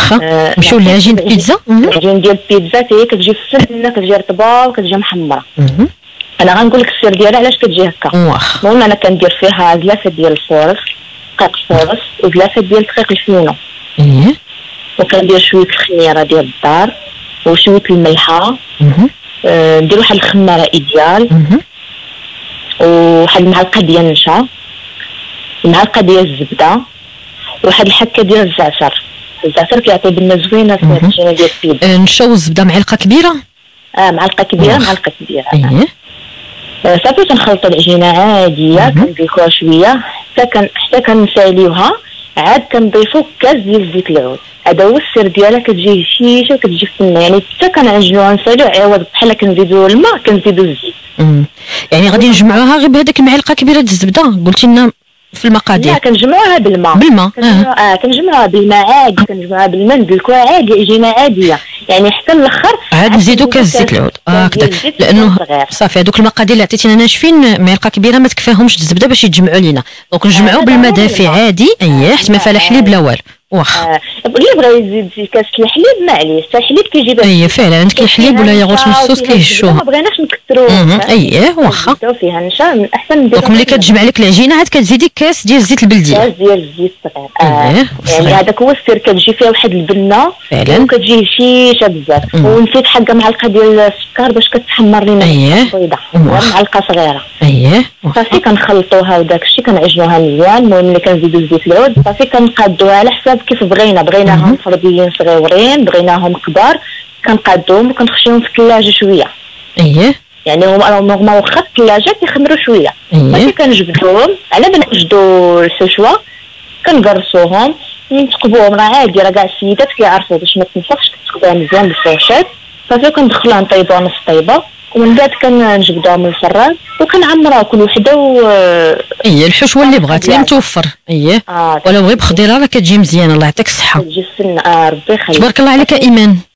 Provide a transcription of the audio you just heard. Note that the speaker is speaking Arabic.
واخا نمشيو لعجين البيتزا. العجين ديال البيتزا هي كتجي فنه، كتجي رطبه وكتجي محمره. انا غنقول لك السر ديالها علاش كتجي هكا. المهم انا كندير فيها زلافه ديال الفورص، دقيق الفورص، وزلافه ديال دقيق الفينو. وكندير شويه الخميره ديال الدار وشويه الملحه. ندير واحد الخماره ايديال، وواحد المعلقه ديال النشا، المعلقه ديال الزبده، وواحد الحكه ديال الزعتر. الزعتر كيعطي بنه زوينه في العجينه ديال البيتزا. النشا والزبده معلقه كبيره؟ معلقه كبيره. معلقه كبيره. صافي كنخلطوا العجينه عاديه، كنبيكوها شويه حتى كنساليوها، عاد كنضيفوا كاس ديال زيت العود. هذا هو السر ديالها، كتجي هشيشه وكتجي فنه، يعني حتى كنعجنوها نساليو عوض بحال كنزيدوا الماء كنزيدوا الزيت. يعني غادي نجمعوها غير بهذاك المعلقه كبيره ديال الزبده قلتي لنا في المقادير؟ لا كنجمعوها بالماء. كنجمعوها بالماء عادي، كنجمعوها بالماء ندلكوها عادي، عجينه عاديه، يعني حتى الاخر عاد نزيدو كاس زيت العود. هكذا لانه صافي هذوك المقادير اللي عطيتينا ناشفين، معلقه كبيره ما تكفاهمش الزبده باش يتجمعوا لينا، دونك نجمعوا بالماء دافي عادي. حيت ما فيها حليب لا والو. واخا اللي بغا يزيد كاس الحليب معليش، حتى الحليب كيجي فعلا عندك الحليب ولا ياغورت مسوس كيهشوها، ما بغيناش نكثروه. واخا نزيدو فيها النشا من احسن. دونك ملي كتجمع لك العجينه عاد كتزيدي كاس ديال الزيت البلدي، كاس ديال الزيت صغير. يعني هذاك هو السر، كتجي فيها واحد البنه فعلا وكتجي هشيشه بزاف. ونسيت حاجه معلقه ديال السكر باش كتحمر لينا البيضه، معلقه صغيره. صافي كنخلطوها وداك الشيء كنعجنوها مزيان. المهم ملي كنزيدو زيت العود صافي كنقادوها على حساب كيف بغيناهم فرديين صغيورين، بغيناهم كبار، كنقادوهم وكنخشيهم في الثلاجه شويه. يعني هما واخا في الثلاجه كيخمروا شويه. صافي كنجبدوهم على ما نوجدوا السشوه، كنقرصوهم نتقبوهم. راه عادي، راه كاع السيدات كيعرفوا باش ما تنفخش، كتقبوها مزيان بالفرشات. صافي كندخلوها نطيبوها نص طيبه، ومن بعد كنجبدوها من الفران وكنعمروها كل وحده الحشوه اللي بغات اللي متوفر. ولو غير بخضيره راه كتجي مزيانه. الله يعطيك الصحه. كتجي السنه. ربي يخليك. تبارك الله عليك ايمان.